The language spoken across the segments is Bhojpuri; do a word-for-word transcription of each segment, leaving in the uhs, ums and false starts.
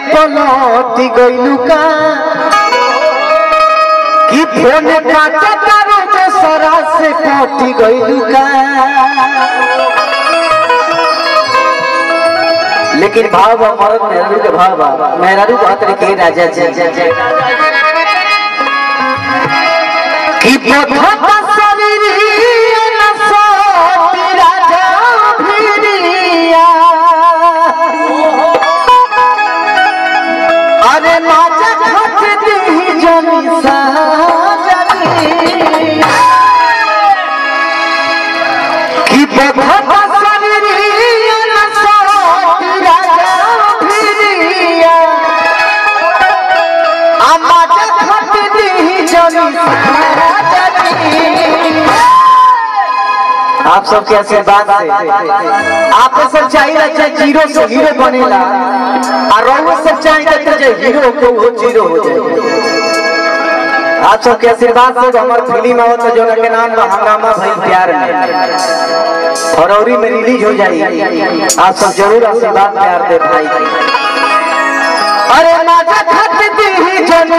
पलटी गइलू का कि फोन काटे तारो दोसरा से पटी गइलू का। लेकिन भाव मरद मेहरू के भाव मेहरू कहत रे के राजा जी कि पठा शरीरिया न सोती राजा भिड़िया अरे माजा खट दी जनी साजनी कि पठा शरीरिया न सोती राजा भिड़िया आ माजा खट दी जनी आप सबके आशीर्वाद से आप सब चाहिए अच्छा जीरो से हीरो बनेला और रोहू सब चाहिए तो हीरो को वो जीरो हो जाए। आप सबके आशीर्वाद से हमारे फिल्म आवत जो के नाम हंगामा भाई प्यार में फरवरी में रिलीज हो जाएगी। आप सब जरूर आशीर्वाद प्यार दे भाई। अरे माजा खट दी जनी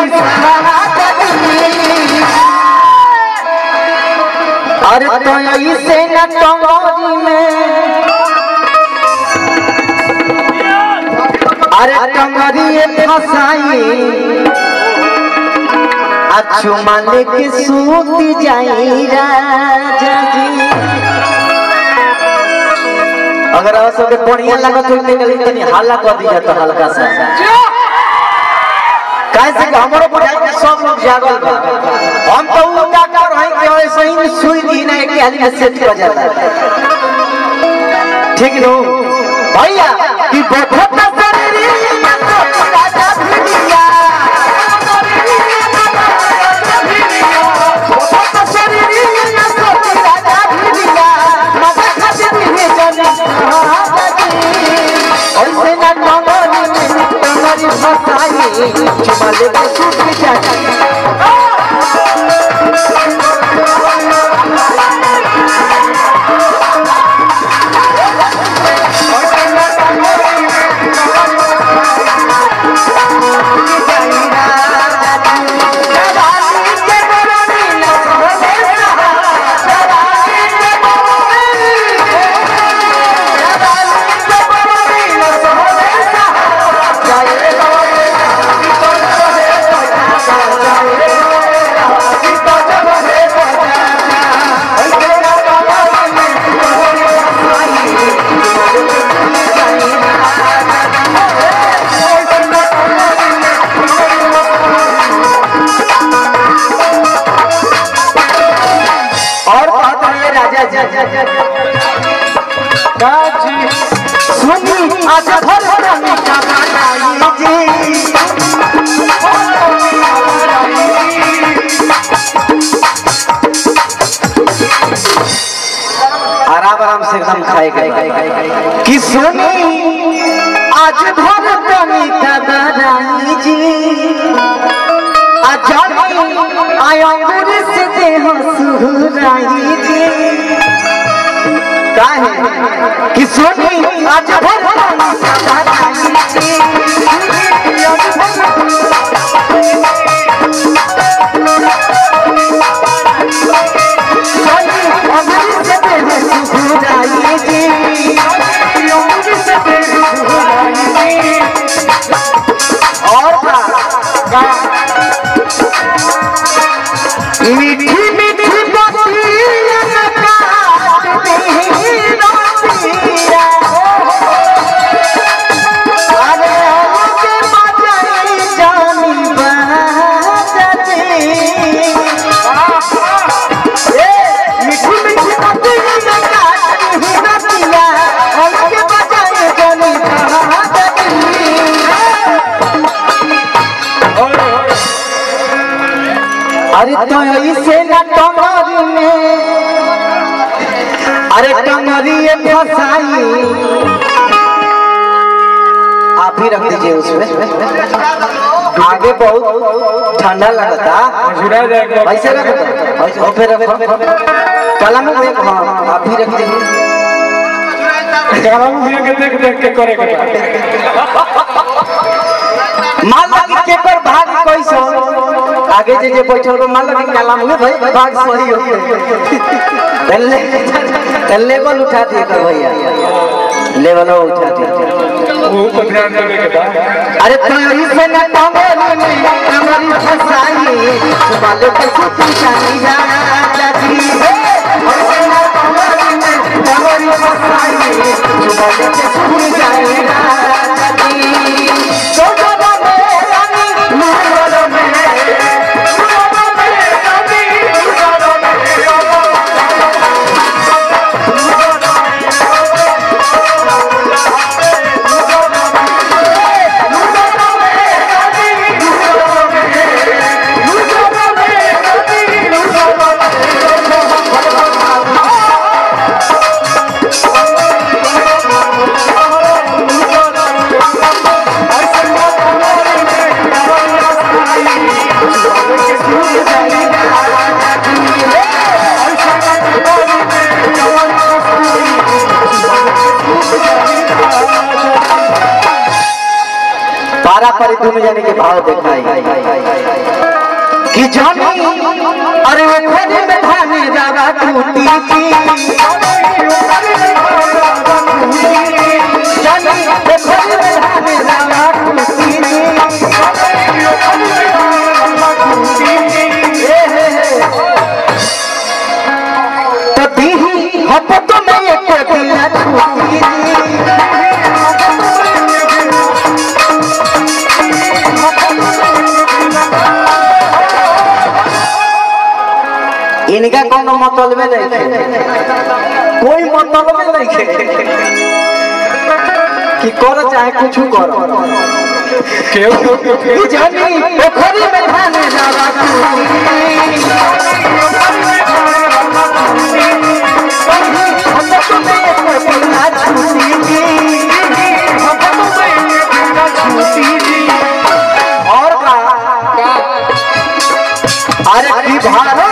अरे तो ऐसे न टंगरी में अरे टंगरी फसाई अच्छू माने के सूत जाई राजा जी। अगर आप सबके बढ़िया लगत हो तनी हल्ला कर दिया तो हल्का सा कैसे हमरो बुझाई के सब लोग जागल बा। हम तो वो डॉक्टर है कि ऐसे ही सुई दी ना के आदमी में सेट हो जाता है। ठीक नो भैया कि बहुत शरीर में तो राजा भिड़िया बहुत शरीर में तो राजा भिड़िया मजा खाते नहीं जाने ऐसे ना टंगरी टंगरी फसाई चुमाले के सूट जाती सुनी आज भर रानी का बनाई जी आराम आराम से एकदम खाएगा कि सुनी आज भर रानी का बनाई जी आज आया मुझे से देह सुराई जी काहे कि सुनी आज भर और मीठी मीठी अरे तो इसे ना टंगरी में अरे टंगरी फसाई आप ही रख दीजिए उसमें आगे बहुत ठंडा लगता वैसे रखता फिर कलम देख हाँ आप ही रख दीजिए कलम देख देख के करे आगे जे जे बैठल को मान लगे कलाम में भाई भाग सही हो पहले लेवल उठा दिए कर भैया लेवल उठा दिए वो तो ध्यान देने के बाद अरे तोरी से न टंगोली में हमारी फसाई बालों पे सुती जानी जा जाती है और से न टंगोली में हमारी फसाई बालों पे सुती जानी जा जाती तो जब मेरी मुहरों में पारा पर तुम जाने के भाव दिखाई कि जानी अरे वो खोजे में धाने जावा टूटी थी जानी वो खोजे में धाने जावा टूटी थी तो दी हम तो मैं एक दिला छूटी इनका कोनो मतलब नहीं है कोई मतलब नहीं है कि करो चाहे कुछ करो क्यों जानी पोखरी में धाने जावा और का अरे की भारत